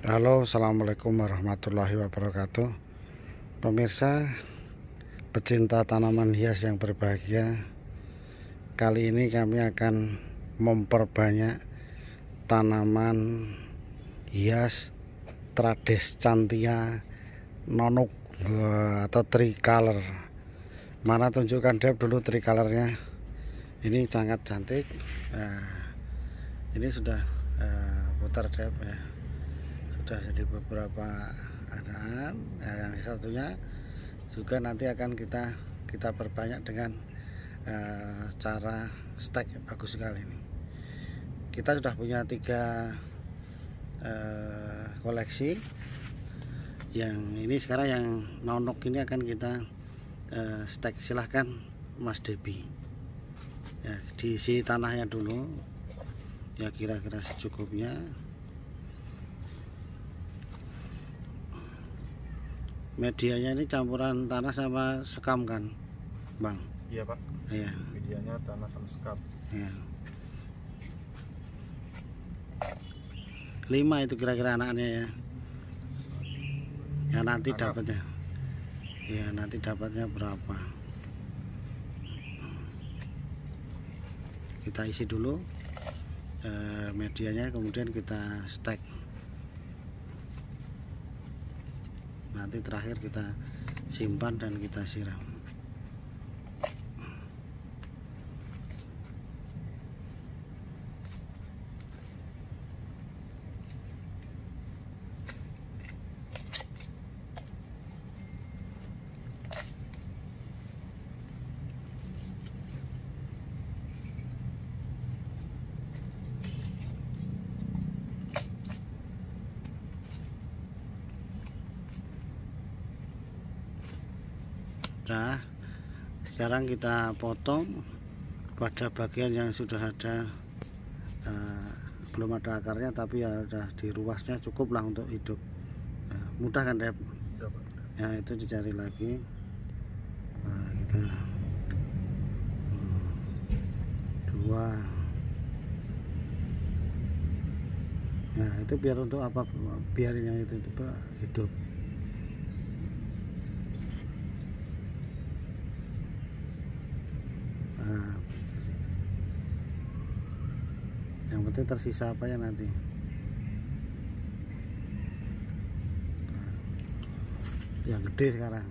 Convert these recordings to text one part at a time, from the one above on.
Halo, assalamualaikum warahmatullahi wabarakatuh. Pemirsa, pecinta tanaman hias yang berbahagia, kali ini kami akan memperbanyak tanaman hias Tradescantia nonuk atau tricolor. Mana tunjukkan Dep dulu tricolornya. Ini sangat cantik. Nah, ini sudah putar Dep ya. Sudah jadi beberapa adaan. Nah, yang satunya juga nanti akan kita perbanyak dengan cara stek bagus sekali ini. Kita sudah punya 3 koleksi. Yang ini sekarang yang nonok ini akan kita stek. Silahkan Mas Debi ya, diisi tanahnya dulu ya, kira-kira secukupnya. Medianya ini campuran tanah sama sekam kan, Bang? Iya, Pak. Iya. Medianya tanah sama sekam. Iya. 5 itu kira-kira anaknya ya. Ya nanti dapatnya. Ya nanti dapatnya berapa? Kita isi dulu medianya, kemudian kita stek. Nanti terakhir kita simpan dan kita siram. Nah, sekarang kita potong pada bagian yang sudah ada belum ada akarnya, tapi ya udah diruasnya, cukup lah untuk hidup. Mudah kan Dep? Ya itu dicari lagi. Nah, kita 2. Nah itu biar untuk apa? Biarin yang itu hidup. Nah, yang penting tersisa apa ya nanti. Nah, yang gede sekarang.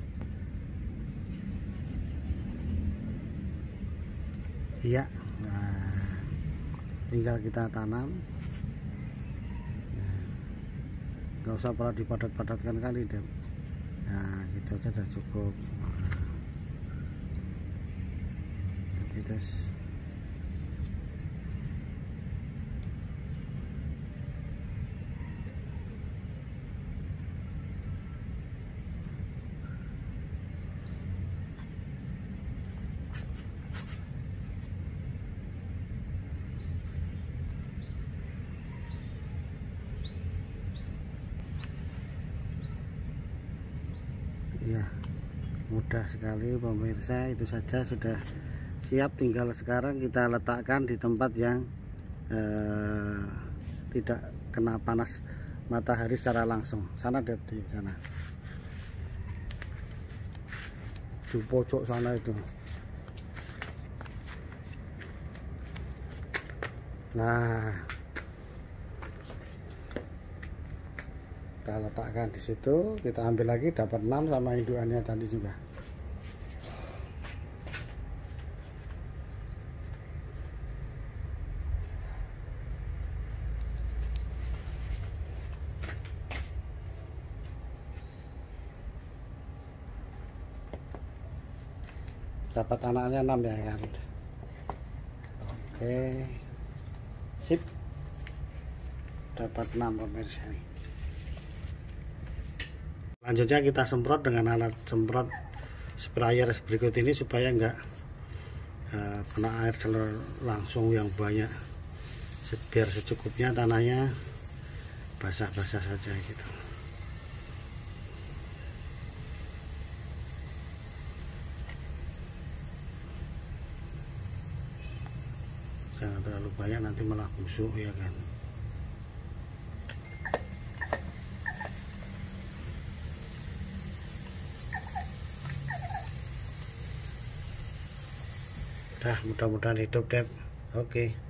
Iya. Nah, tinggal kita tanam. Nah, nggak usah pernah dipadat-padatkan kali Dep. Nah gitu aja udah cukup. Terus ya, mudah sekali pemirsa. Itu saja sudah siap, tinggal sekarang kita letakkan di tempat yang tidak kena panas matahari secara langsung. Sana Dep, di sana, di pojok sana itu. Nah, kita letakkan di situ. Kita ambil lagi, dapat 6 sama indukannya tadi juga. Dapat anaknya 6 ya kan. Oke, sip, dapat 6 pemirsa nih. Selanjutnya kita semprot dengan alat semprot sprayer berikut ini supaya enggak kena air langsung yang banyak, biar secukupnya tanahnya basah-basah saja gitu. Jangan terlalu banyak, nanti malah busuk ya kan. Dah, mudah-mudahan hidup Dep. Oke.